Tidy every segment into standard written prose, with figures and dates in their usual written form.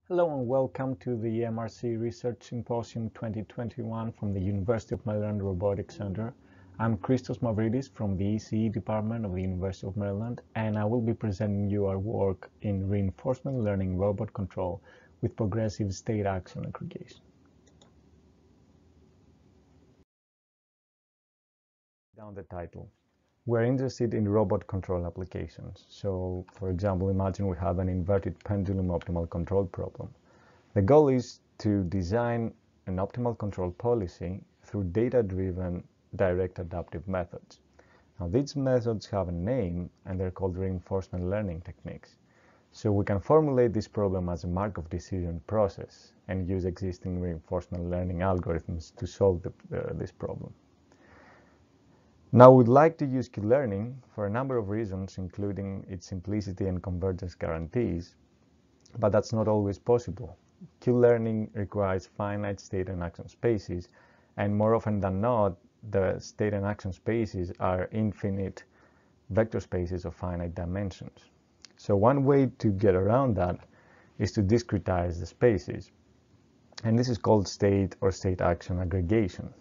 Hello and welcome to the MRC Research Symposium 2021 from the University of Maryland Robotics Center. I'm Christos Mavridis from the ECE department of the University of Maryland, and I will be presenting you our work in reinforcement learning robot control with progressive state action aggregation. Down the title. We're interested in robot control applications. So, for example, imagine we have an inverted pendulum optimal control problem. The goal is to design an optimal control policy through data-driven direct adaptive methods. Now, these methods have a name, and they're called reinforcement learning techniques. So we can formulate this problem as a Markov decision process and use existing reinforcement learning algorithms to solve this problem. Now, we'd like to use Q-learning for a number of reasons, including its simplicity and convergence guarantees, but that's not always possible. Q-learning requires finite state and action spaces, and more often than not, the state and action spaces are infinite vector spaces of finite dimensions. So one way to get around that is to discretize the spaces, and this is called state or state action aggregation.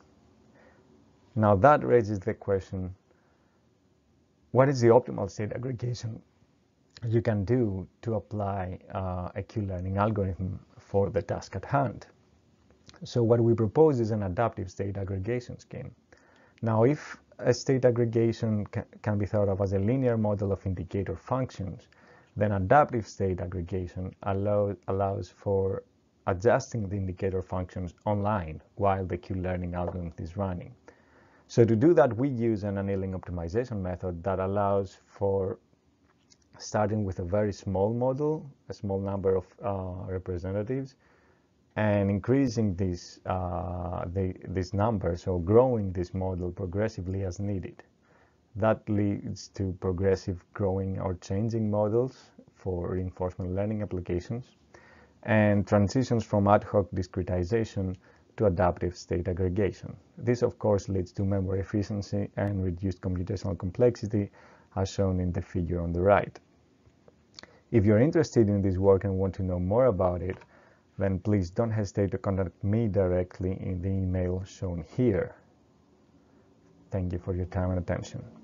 Now that raises the question, what is the optimal state aggregation you can do to apply a Q-learning algorithm for the task at hand? So what we propose is an adaptive state aggregation scheme. Now, if a state aggregation can be thought of as a linear model of indicator functions, then adaptive state aggregation allows for adjusting the indicator functions online while the Q-learning algorithm is running. So to do that, we use an annealing optimization method that allows for starting with a very small model, a small number of representatives, and increasing this number, so growing this model progressively as needed. That leads to progressive growing or changing models for reinforcement learning applications, and transitions from ad hoc discretization to adaptive state aggregation. This, of course, leads to memory efficiency and reduced computational complexity, as shown in the figure on the right. If you're interested in this work and want to know more about it, then please don't hesitate to contact me directly in the email shown here. Thank you for your time and attention.